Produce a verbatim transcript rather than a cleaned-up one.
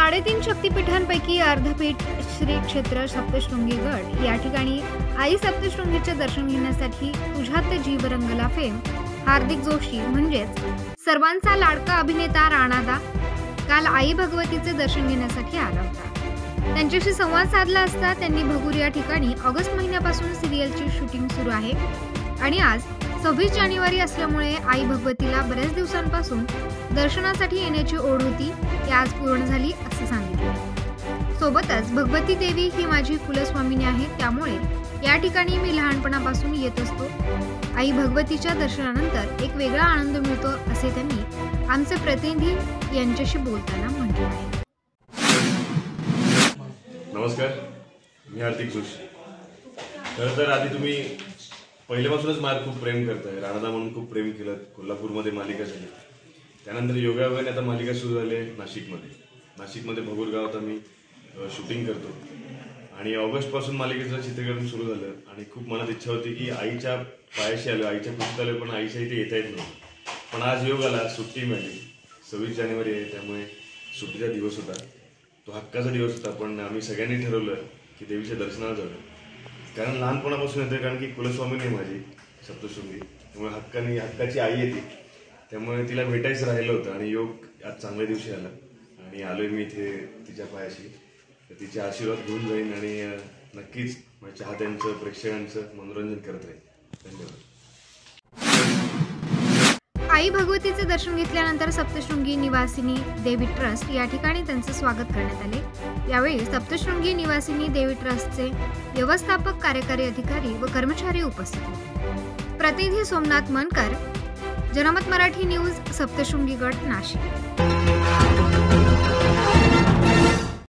साडेतीन शक्तिपीठांपैकी अर्धपीठ श्री क्षेत्र सप्तशृंगी गड या ठिकाणी आई सप्तशृंगीचे दर्शन घेण्यासाठी तुझ्यात जीव रंगला फेम हार्दिक जोशी म्हणजेच सर्वांचा लाडका अभिनेता राणादा काल आई भगवतीचे दर्शन घेण्यासाठी आला होता। त्यांच्याशी संवाद साधला असता त्यांनी भगूर या ठिकाणी ऑगस्ट महिन्यापासून सिरियलची शूटिंग सुरू आहे आणि आज सव्वीस जानेवारी असल्यामुळे आई भगवतीला बऱ्याच दिवसांपासून दर्शनासाठी येण्याची ओढ होती, ती आज पूर्ण झाली असं सांगितलं। सोबतच भगवती देवी ही माझी कुलस्वामिनी आहे, त्यामुळे या ठिकाणी मी लहानपणापासून येत असतो। आई भगवतीच्या दर्शनानंतर एक वेगळा आनंद मिळतो असे त्यांनी आमचे प्रतिनिधी यांच्याशी बोलताना म्हटले आहे। नमस्कार, मी हार्दिक जोशी। खरं तर आधी तुम्ही पहिल्यापासूनच माझ्यावर खूप प्रेम करताय, राणादा म्हणून खूप प्रेम केलं। कोल्हापूरमध्ये मालिका झाली, त्यानंतर योगायोगाने आता मालिका सुरू झाली आहे नाशिकमध्ये। नाशिकमध्ये भगूर गावात आम्ही शूटिंग करतो आणि ऑगस्टपासून मालिकेचं चित्रीकरण सुरू झालं आणि खूप मनात इच्छा होती की आईच्या पायाशी आलो, आईच्या कुशीत आलो, पण आईच्या इथे येता येत नव्हतं। पण आज योग आला, सुट्टी मिळाली, सव्वीस जानेवारी आहे, त्यामुळे सुट्टीचा दिवस होता, तो हक्काचा दिवस होता। पण आम्ही सगळ्यांनी ठरवलं की देवीच्या दर्शनाला जाऊया, कारण लहानपणापासून येते, कारण की कुलस्वामिनी आहे माझी सप्तशृंगी, त्यामुळे हक्कानी हक्काची आई येते, त्यामुळे तिला भेटायचं राहिलं होतं आणि योग आज चांगल्या दिवशी आला आणि आलोय मी इथे तिच्या पायाशी। तर तिचे आशीर्वाद घेऊन जाईन आणि नक्कीच माझ्या चाहत्यांचं प्रेक्षकांचं मनोरंजन करत राहील। धन्यवाद। आई भगवतीचे दर्शन घेतल्यानंतर सप्तशृंगी निवासिनी देवी ट्रस्ट या ठिकाणी त्यांचे स्वागत करण्यात आले। यावेळी सप्तशृंगी निवासिनी देवी ट्रस्टचे व्यवस्थापक, कार्यकारी अधिकारी व कर्मचारी उपस्थित होते। प्रतिनिधी सोमनाथ मनकर, जनमत मराठी न्यूज, सप्तशृंगी गड, नाशिक।